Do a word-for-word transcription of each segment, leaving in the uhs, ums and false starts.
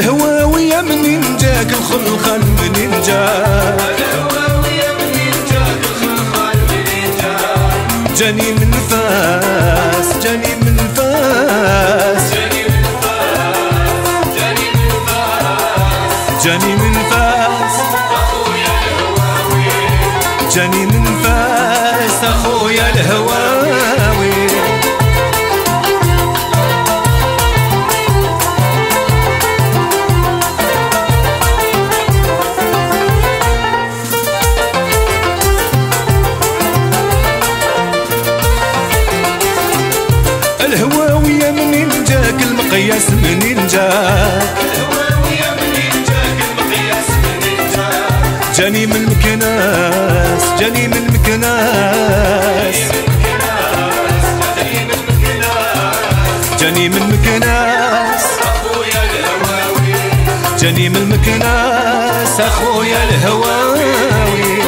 الهواوية منين جاك الخلخال منين جاك الهواوية منين جاك الخلخال منين جاك جاني من فاس جاني من فاس جاني من فاس جاني من فاس جاني من فاس أخويا الهواوي جاني من فاس أخويا الهواوي الهواوية منين جاك المقياس منين جاك الهواوية منين جاك المقياس منين جاك جاني من مكناس جاني من مكناس جاني من مكناس جاني من مكناس أخويا الهواوي جاني من مكناس أخويا الهواوي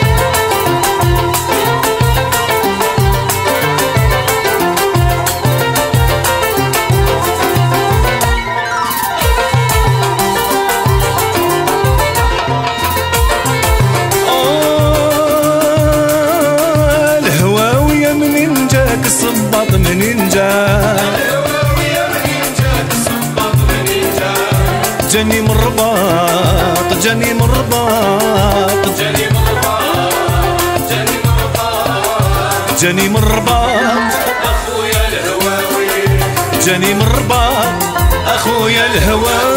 الصباط منين جاك الهواوية منين جاك الصباط منين جاك جاني من الرباط جاني من الرباط جاني من الرباط جاني من الرباط جاني من الرباط أخويا الهواوي جاني من الرباط أخويا الهواوي